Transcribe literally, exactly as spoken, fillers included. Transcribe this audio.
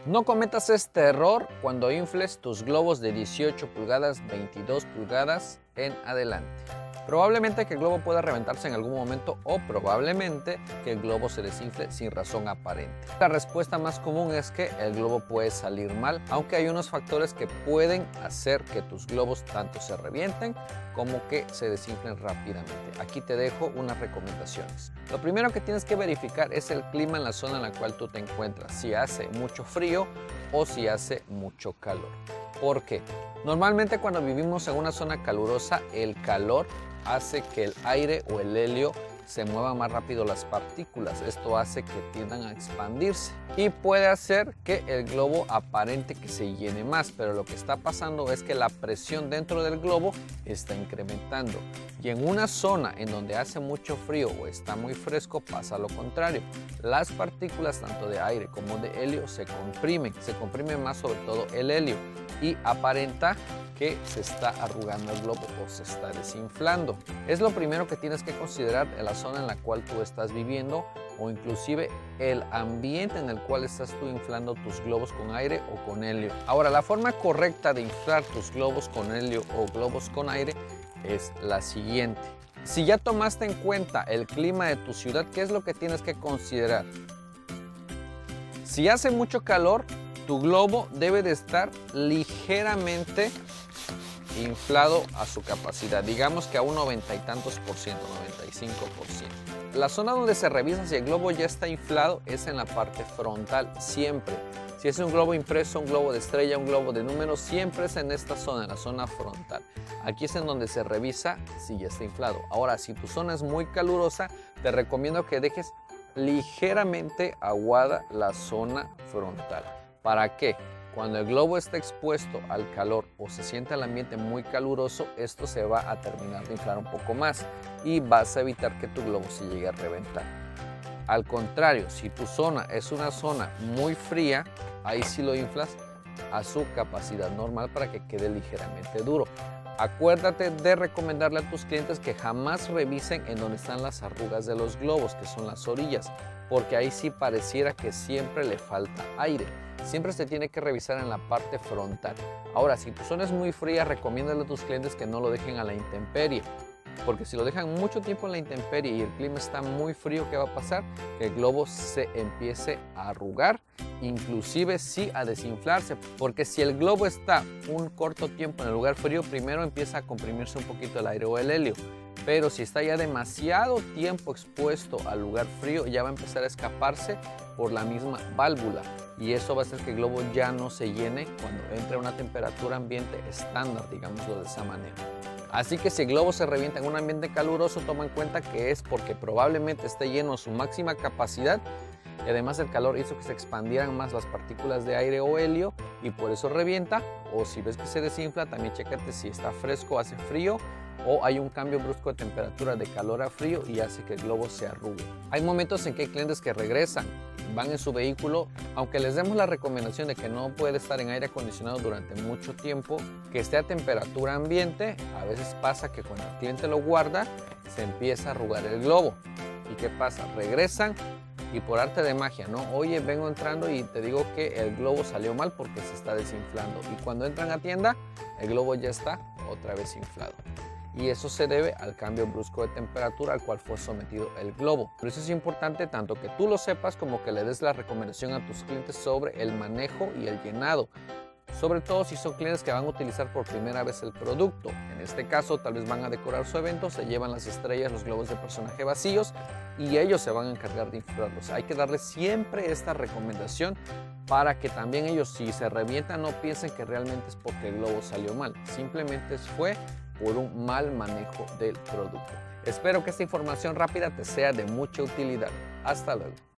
No cometas este error cuando infles tus globos de dieciocho pulgadas, veintidós pulgadas en adelante. Probablemente que el globo pueda reventarse en algún momento o probablemente que el globo se desinfle sin razón aparente. La respuesta más común es que el globo puede salir mal, aunque hay unos factores que pueden hacer que tus globos tanto se revienten como que se desinflen rápidamente. Aquí te dejo unas recomendaciones. Lo primero que tienes que verificar es el clima en la zona en la cual tú te encuentras, si hace mucho frío o si hace mucho calor. ¿Por qué? Normalmente cuando vivimos en una zona calurosa, el calor hace que el aire o el helio se muevan más rápido las partículas. Esto hace que tiendan a expandirse y puede hacer que el globo aparente que se llene más, pero lo que está pasando es que la presión dentro del globo está incrementando, y en una zona en donde hace mucho frío o está muy fresco pasa lo contrario. Las partículas tanto de aire como de helio se comprimen, se comprime más sobre todo el helio y aparenta que se está arrugando el globo o se está desinflando. Es lo primero que tienes que considerar en la zona en la cual tú estás viviendo o inclusive el ambiente en el cual estás tú inflando tus globos con aire o con helio. Ahora, la forma correcta de inflar tus globos con helio o globos con aire es la siguiente. Si ya tomaste en cuenta el clima de tu ciudad, ¿qué es lo que tienes que considerar? Si hace mucho calor, tu globo debe de estar ligeramente inflado a su capacidad, digamos que a un noventa y tantos por ciento, noventa y cinco por ciento. La zona donde se revisa si el globo ya está inflado es en la parte frontal, siempre. Si es un globo impreso, un globo de estrella, un globo de números, siempre es en esta zona, en la zona frontal. Aquí es en donde se revisa si ya está inflado. Ahora, si tu zona es muy calurosa, te recomiendo que dejes ligeramente aguada la zona frontal. ¿Para qué? Cuando el globo está expuesto al calor o se siente el ambiente muy caluroso, esto se va a terminar de inflar un poco más y vas a evitar que tu globo se llegue a reventar. Al contrario, si tu zona es una zona muy fría, ahí sí lo inflas a su capacidad normal para que quede ligeramente duro. Acuérdate de recomendarle a tus clientes que jamás revisen en donde están las arrugas de los globos, que son las orillas, porque ahí sí pareciera que siempre le falta aire. Siempre se tiene que revisar en la parte frontal. Ahora, si tu zona es muy fría, recomiéndale a tus clientes que no lo dejen a la intemperie, porque si lo dejan mucho tiempo en la intemperie y el clima está muy frío, ¿qué va a pasar? Que el globo se empiece a arrugar, inclusive sí a desinflarse, porque si el globo está un corto tiempo en el lugar frío, primero empieza a comprimirse un poquito el aire o el helio, pero si está ya demasiado tiempo expuesto al lugar frío, ya va a empezar a escaparse por la misma válvula, y eso va a hacer que el globo ya no se llene cuando entre a una temperatura ambiente estándar, digámoslo de esa manera. Así que si el globo se revienta en un ambiente caluroso, toma en cuenta que es porque probablemente esté lleno a su máxima capacidad y además el calor hizo que se expandieran más las partículas de aire o helio y por eso revienta. O si ves que se desinfla, también chécate si está fresco, hace frío o hay un cambio brusco de temperatura de calor a frío y hace que el globo se arrugue. Hay momentos en que hay clientes que regresan, van en su vehículo, aunque les demos la recomendación de que no puede estar en aire acondicionado durante mucho tiempo, que esté a temperatura ambiente, a veces pasa que cuando el cliente lo guarda, se empieza a arrugar el globo. ¿Y qué pasa? Regresan y por arte de magia, ¿no? Oye, vengo entrando y te digo que el globo salió mal porque se está desinflando. Y cuando entran a tienda, el globo ya está otra vez inflado. Y eso se debe al cambio brusco de temperatura al cual fue sometido el globo. Por eso es importante tanto que tú lo sepas como que le des la recomendación a tus clientes sobre el manejo y el llenado. Sobre todo si son clientes que van a utilizar por primera vez el producto. En este caso, tal vez van a decorar su evento, se llevan las estrellas, los globos de personaje vacíos y ellos se van a encargar de inflarlos. Hay que darles siempre esta recomendación para que también ellos, si se revientan, no piensen que realmente es porque el globo salió mal. Simplemente fue por un mal manejo del producto. Espero que esta información rápida te sea de mucha utilidad. Hasta luego.